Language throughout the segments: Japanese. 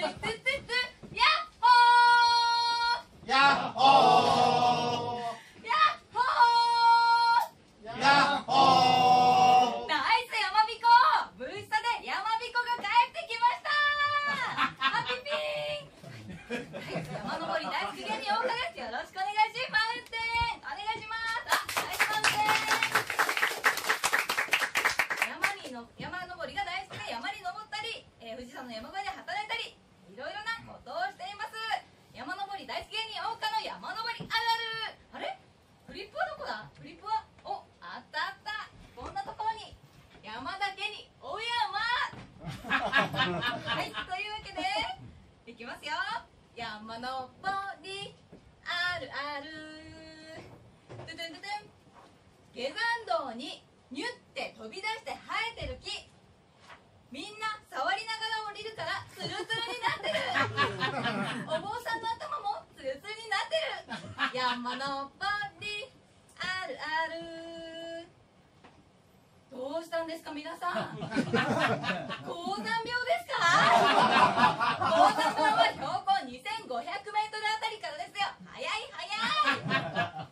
はい、というわけでいきますよ。山登りあるある、トゥトゥントゥトゥン。下山道にニュって飛び出して生えてる木、みんな触りながら降りるからツルツルになってる。お坊さんの頭もツルツルになってる。山登りあるある。どうしたんですか皆さん。高山病ですか？高山病は標高2500メートルあたりからですよ。早い早い。はい、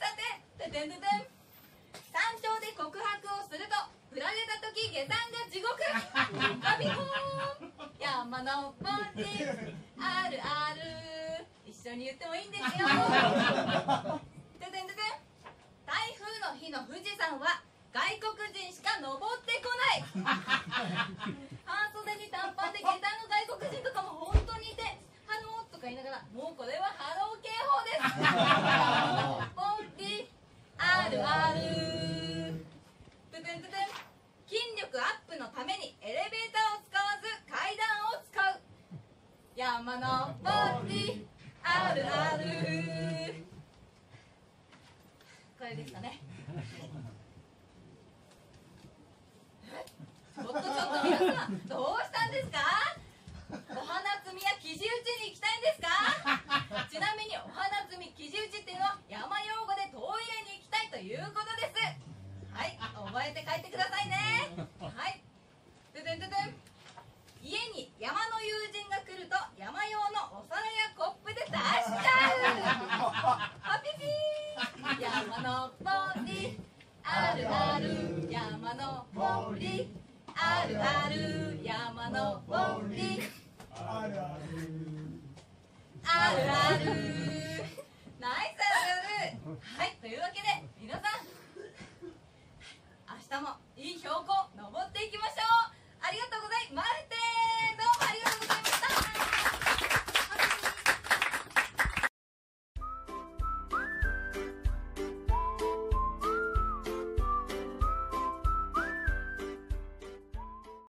さて、ててんててん。山頂で告白をすると振られた時下山が地獄。アビコーン。山登りあるある。一緒に言ってもいいんですよ。ててんててん。台風の日の富士山は外国人しか登ってこない。半袖に短パンで下山の外国人とかも本当にいて、ハローとか言いながら、もうこれはハロー警報です。ポリあるある。トゥトゥントゥトゥン。筋力アップのためにエレベーターを使わず階段を使う。山登りあるある。これですかね。ちょっと皆さん、どうしたんですか？お花摘みや生地打ちに行きたいんですか？ちなみにお花摘み、生地打ちっていうのは山用語で遠い家に行きたいということです。はい、覚えて帰ってくださいね。はい、トゥトゥントゥトゥン。家に山の友人が来ると山用のお皿やコップで出しちゃう。ハピピー。山登りあるある。山登りあるある。山登りあるある。あるある。